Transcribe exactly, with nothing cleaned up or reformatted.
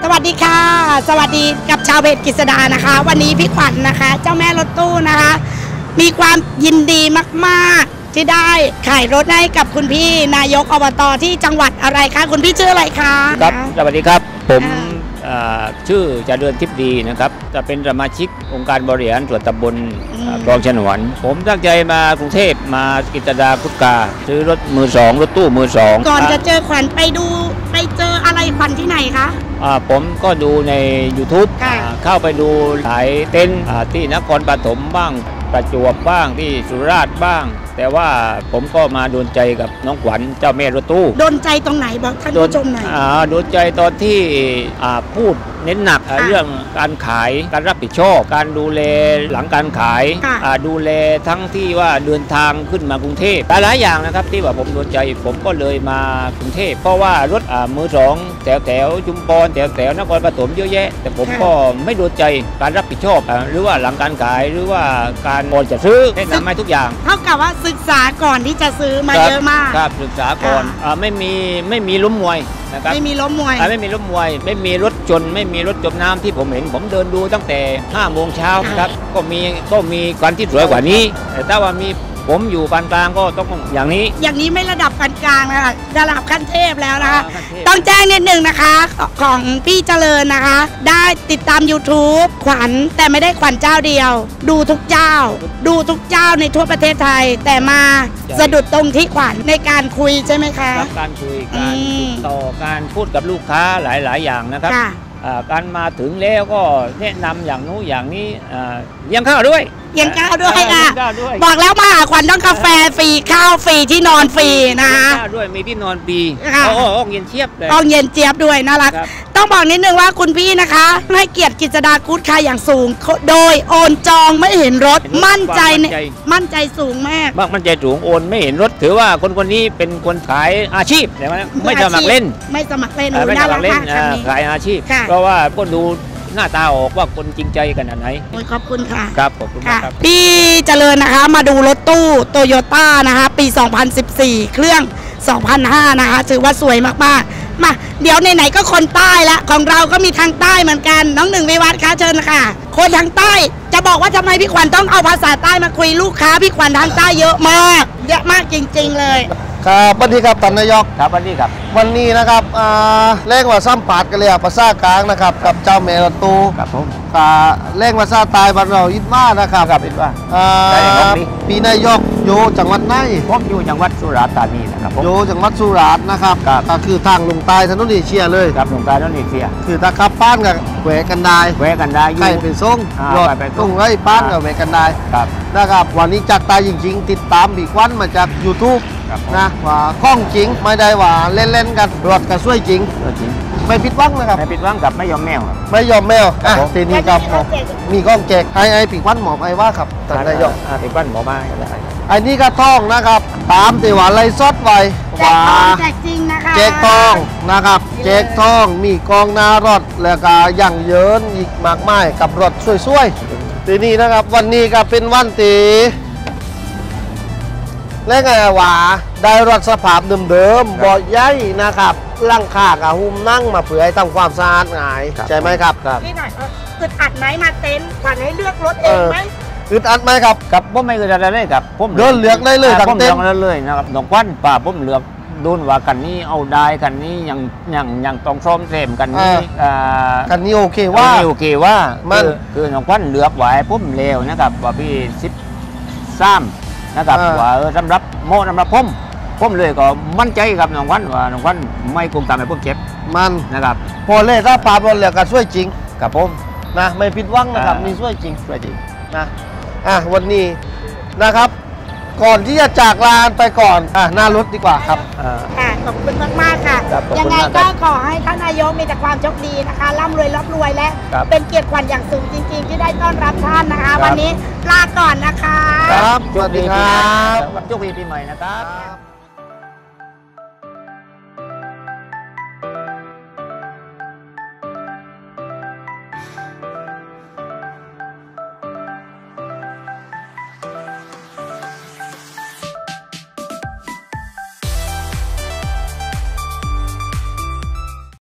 วัสดีค่ะสวัสดีกับชาวเพจกฤษดานะคะวันนี้พี่ขวัญ นะคะ เจ้าแม่รถตู้นะคะมีความยินดีมากๆที่ได้ขายรถให้กับคุณพี่นายกอบต.ที่จังหวัดอะไรคะคุณพี่ชื่ออะไรคะครับสวัสดีครับผมชื่อเจริญทิพย์ดีนะครับจะเป็นสมาชิกองค์การบริหารส่วนตำบลคลองฉนวนผมตั้งใจมากรุงเทพมากฤษดาพุทธกาซื้อรถมือสองรถตู้มือสองก่อนจะเจอขวัญไปดูไปเจออะไรขวัญที่ไหนคะผมก็ดูใน ยูทูบ เข้าไปดูหลายเต็นท์ที่นครปฐมบ้างประจวบบ้างที่สุราษฎร์บ้างแต่ว่าผมก็มาโดนใจกับน้องขวัญเจ้าแม่รถตู้โดนใจตรงไหนบอกท่านผู้ชมหน่อยโดนใจตอนที่พูดเน้นหนักเรื่องการขายการรับผิดชอบการดูแลหลังการขายดูแลทั้งที่ว่าเดินทางขึ้นมากรุงเทพหลายอย่างนะครับที่ว่าผมโดนใจผมก็เลยมากรุงเทพเพราะว่ารถมือสองแถวแถวจุมพรแถวแถวนครปฐมเยอะแยะแต่ผมก็ไม่โดนใจการรับผิดชอบหรือว่าหลังการขายหรือว่าการก่อนจะซื้อแนะนำให้ทุกอย่างเท่ากับว่าศึกษาก่อนที่จะซื้อมาเยอะมากครับศึกษาก่อนไม่มีไม่มีล้มมวยนะครับไม่มีล้มมวยไม่มีล้มมวยไม่มีรถจนไม่มีรถจมน้ำที่ผมเห็นผมเดินดูตั้งแต่ห้าโมงเช้าครับก็มีก็มีการที่สวยกว่านี้แต่ถ้าว่ามีผมอยู่ปานกลางก็ต้องอย่างนี้อย่างนี้ไม่ระดับปานกลางนะคะระดับขั้นเทพแล้วนะคะต้องแจ้งนิดนึงนะคะของพี่เจริญนะคะได้ติดตาม ยูทูบ ขวัญแต่ไม่ได้ขวัญเจ้าเดียวดูทุกเจ้าดูทุกเจ้าในทั่วประเทศไทยแต่มาสะดุดตรงที่ขวัญในการคุยใช่ไหมคะการคุยการติดต่อการพูดกับลูกค้าหลายๆอย่างนะครับการมาถึงแล้วก็แนะนำอย่างนู้นอย่างนี้เลี้ยงข้าวด้วยเลี้ยงข้าวด้วยค่ะบอกแล้วมาหาขวัญต้องกาแฟฟรีข้าวฟรีที่นอนฟรีนะคะด้วยมีที่นอนฟรีโอ้ห้องเย็นเจี๊ยบเลยห้องเย็นเจี๊ยบด้วยน่ารักต้องบอกนิดนึงว่าคุณพี่นะคะให้เกียรติกฤษดากู๊ดค่ะอย่างสูงโดยโอนจองไม่เห็นรถมั่นใจมั่นใจสูงมากมั่นใจสูงโอนไม่เห็นรถถือว่าคนคนนี้เป็นคนขายอาชีพแต่ไม่สมัครเล่นไม่สมัครเล่นไม่สมัครเล่นขายอาชีพเพราะว่าก็ดูหน้าตาออกว่าคนจริงใจกันไหนขอบคุณค่ะครับขอบคุณครับพี่เจริญนะคะมาดูรถตู้โตโยต้านะคะปีสองพันสิบสี่เครื่องสองพันห้านะคะถือว่าสวยมากๆมาเดี๋ยวไหนๆก็คนใต้ละของเราก็มีทางใต้เหมือนกันน้องหนึ่งวิวัฒน์คะเชิญค่ะคนทางใต้จะบอกว่าทำไมพี่ขวัญต้องเอาภาษาใต้มาคุยลูกค้าพี่ขวัญทางใต้เยอะมากเยอะมากจริงๆเลยครับวันนี้ครับท่านนายกครับวันนี้ครับวันนี้นะครับเร่งว่าซ้ำปาดกันเลยภาษากลางนะครับกับเจ้าแม่รถตู้ครับผมเร่งภาษาใต้บ้านเราอิดมานะครับครับอิดว่าปีนายกอยู่จังหวัดไหนผมอยู่จังหวัดสุราษฎร์ธานีนะครับอยู่จังหวัดสุราษฎร์นะครับก็คือทางลงใต้ถนนเอเชียเลยครับลงใต้ถนนเอเชียคือถ้าขับป้านกับแหวกันได้แหวกันได้ใกล้เป็นส่งรถไปส่งไอ้ป้านกับแหวกันได้ครับนะครับวันนี้จากตายจริงๆติดตามบีกวันมาจาก ยูทูบ นะว่าคล่องจริงไม่ได้ว่าเล่นๆกันรถก็ช่วยจริงไม่ผิดหวังนะครับไม่ผิดหวังกับไม่ยอมแมวไม่ยอมแมวอ่ะทีนี้ครับมีกล้องแจกไอ้ไอ้ปีกวันหมอไปว่าครับท่านนายกปีกวันหมอมาไอ้นี่ก็ท่องนะครับตามตีว่าไรซดไว้ว่าแจกจริงนะคะแจกทองนะครับแจกทองมีกองหน้ารถแล้วก็ยั่งเยินอีกมากมายกับรถสวยๆทีนี้นะครับวันนี้ก็เป็นวันตีและไงว่าได้รถสภาพเดิมๆบ่อใหญ่นะครับร่างคากับหุ้มนั่งมาเผื่อให้ทำความสะอาดง่ายใช่ไหมครับนี่หน่อยอึดอัดไหมมาเต็นท์ขวัญให้เลือกรถเองไหมอึดอัดไหมครับกับผมไม่อึดอัดเลยครับผมเดินเลือกได้เลยทั้งเต็นท์เลยนะครับน้องขวัญป่าผมเลือกดูนว่ากันนี้เอาได้กันนี้ยังยังยังต้องซ่อมแซมกันนี้กันนี้โอเคว่าโอเคว่าคือน้องขวัญเลือกไว้ผมเลวนะครับว่าพี่สิบซ้ำนะครับว่าสำหรับโม่สำหรับผมผมเลยก็มั่นใจกับน้องขวัญว่าน้องขวัญไม่คงทำให้ผมเจ็บมันนะครับพอเล่ถ้าปาบอลเหลือก็ช่วยจริงกับผมนะไม่ผิดหวังนะครับมีช่วยจริงช่วยจริงนะอ่ะวันนี้นะครับก่อนที่จะจากลาไปก่อนอ่ะหน้ารถดีกว่าครับค่ะขอบคุณมากๆค่ะยังไงก็ขอให้ท่านนายกมีแต่ความโชคดีนะคะร่ำรวยร่ำรวยและเป็นเกียรติขวัญอย่างสูงจริงๆที่ได้ต้อนรับท่านนะคะวันนี้ลาก่อนนะคะครับสวัสดีครับโชคดีปีใหม่นะครับ